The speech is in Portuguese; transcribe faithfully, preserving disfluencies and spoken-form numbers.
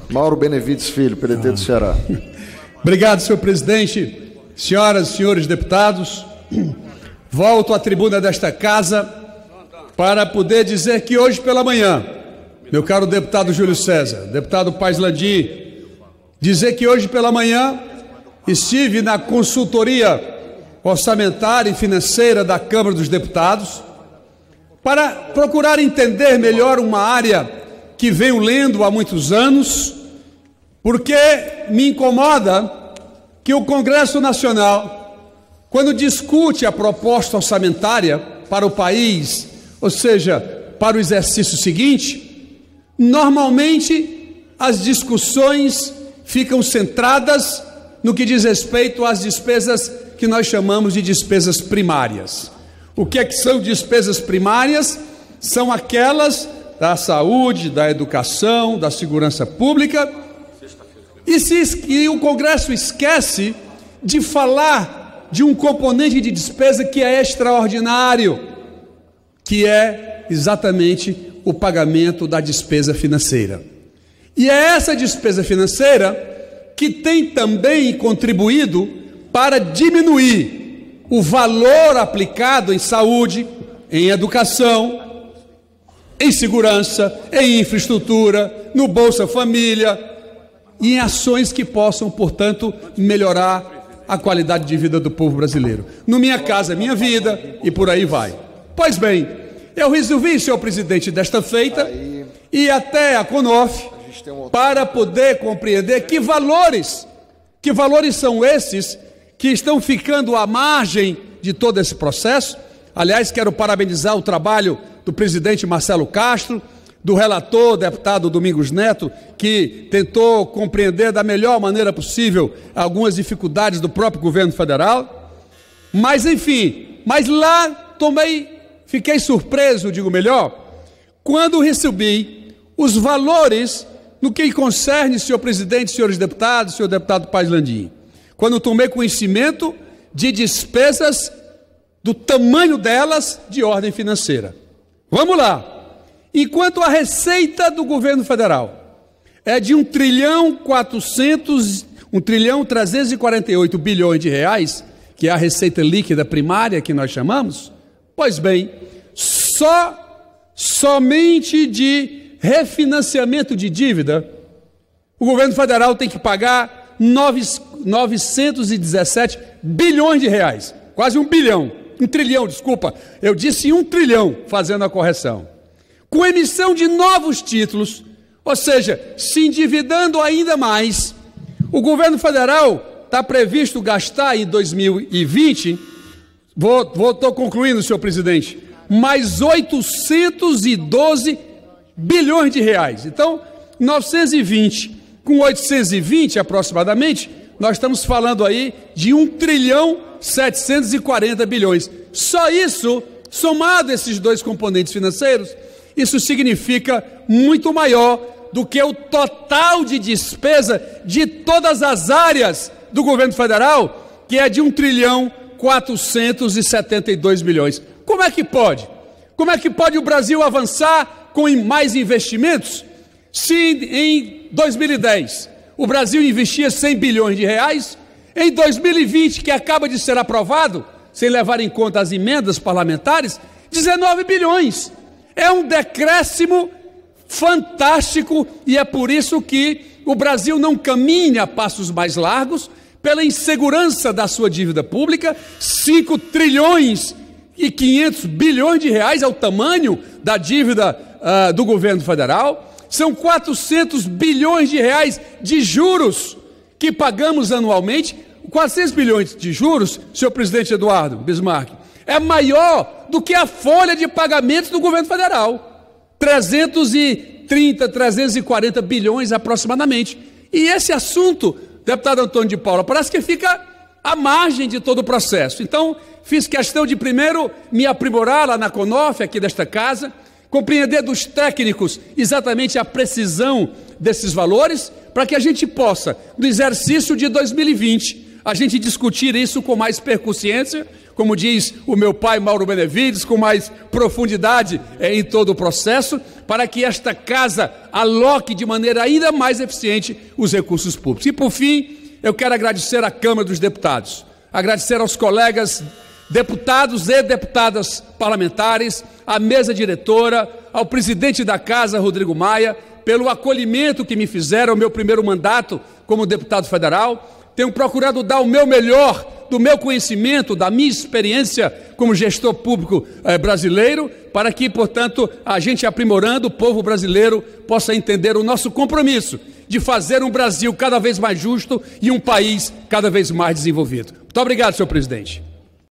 Mauro Benevides Filho, P D T do Ceará. Obrigado, senhor presidente. Senhoras e senhores deputados, volto à tribuna desta casa para poder dizer que hoje pela manhã, meu caro deputado Júlio César, deputado Paes Landim, dizer que hoje pela manhã estive na consultoria orçamentária e financeira da Câmara dos Deputados para procurar entender melhor uma área que venho lendo há muitos anos, porque me incomoda que o Congresso Nacional, quando discute a proposta orçamentária para o país, ou seja, para o exercício seguinte, normalmente as discussões ficam centradas no que diz respeito às despesas que nós chamamos de despesas primárias. O que é que são despesas primárias? São aquelas da saúde, da educação, da segurança pública. E, se, e o Congresso esquece de falar de um componente de despesa que é extraordinário, que é exatamente o pagamento da despesa financeira. E é essa despesa financeira que tem também contribuído para diminuir o valor aplicado em saúde, em educação, em segurança, em infraestrutura, no Bolsa Família e em ações que possam, portanto, melhorar a qualidade de vida do povo brasileiro. No Minha Casa Minha Vida e por aí vai. Pois bem, eu resolvi, senhor presidente, desta feita, ir até a CONOF para poder compreender que valores, que valores são esses que estão ficando à margem de todo esse processo. Aliás, quero parabenizar o trabalho do presidente Marcelo Castro, do relator, deputado Domingos Neto, que tentou compreender da melhor maneira possível algumas dificuldades do próprio governo federal. Mas, enfim, mas lá tomei, fiquei surpreso, digo melhor, quando recebi os valores no que concerne, senhor presidente, senhores deputados, senhor deputado Paes Landim, quando tomei conhecimento de despesas do tamanho delas de ordem financeira. Vamos lá. Enquanto a receita do governo federal é de um trilhão quatrocentos, um trilhão trezentos e quarenta e oito bilhões de reais, que é a receita líquida primária que nós chamamos, pois bem, só somente de refinanciamento de dívida, o governo federal tem que pagar novecentos e dezessete bilhões de reais, quase um bilhão, um trilhão, desculpa, eu disse um trilhão, fazendo a correção, com emissão de novos títulos, ou seja, se endividando ainda mais. O governo federal está previsto gastar em dois mil e vinte, vou, vou, estou concluindo, senhor presidente, mais oitocentos e doze bilhões de reais. Então, novecentos e vinte com oitocentos e vinte aproximadamente, nós estamos falando aí de um trilhão setecentos e quarenta bilhões. Só isso, somado esses dois componentes financeiros, isso significa muito maior do que o total de despesa de todas as áreas do governo federal, que é de um trilhão quatrocentos e setenta e dois bilhões. Como é que pode? Como é que pode o Brasil avançar com mais investimentos se em dois mil e dez o Brasil investia cem bilhões de reais, em dois mil e vinte, que acaba de ser aprovado, sem levar em conta as emendas parlamentares, dezenove bilhões. É um decréscimo fantástico e é por isso que o Brasil não caminha a passos mais largos pela insegurança da sua dívida pública. Cinco trilhões e quinhentos bilhões de reais é o tamanho da dívida uh, do governo federal. São quatrocentos bilhões de reais de juros que pagamos anualmente. quatrocentos bilhões de juros, senhor presidente Eduardo Bismarck, é maior do que a folha de pagamentos do governo federal. trezentos e trinta, trezentos e quarenta bilhões aproximadamente. E esse assunto, deputado Antônio de Paula, parece que fica à margem de todo o processo. Então, fiz questão de primeiro me aprimorar lá na CONOF, aqui desta casa, compreender dos técnicos exatamente a precisão desses valores, para que a gente possa, no exercício de dois mil e vinte, a gente discutir isso com mais percussiência, como diz o meu pai Mauro Benevides, com mais profundidade é, em todo o processo, para que esta casa aloque de maneira ainda mais eficiente os recursos públicos. E, por fim, eu quero agradecer à Câmara dos Deputados, agradecer aos colegas deputados e deputadas parlamentares, à mesa diretora, ao presidente da Casa, Rodrigo Maia, pelo acolhimento que me fizeram ao meu primeiro mandato como deputado federal. Tenho procurado dar o meu melhor, do meu conhecimento, da minha experiência como gestor público eh, brasileiro, para que, portanto, a gente aprimorando, o povo brasileiro possa entender o nosso compromisso de fazer um Brasil cada vez mais justo e um país cada vez mais desenvolvido. Muito obrigado, senhor presidente.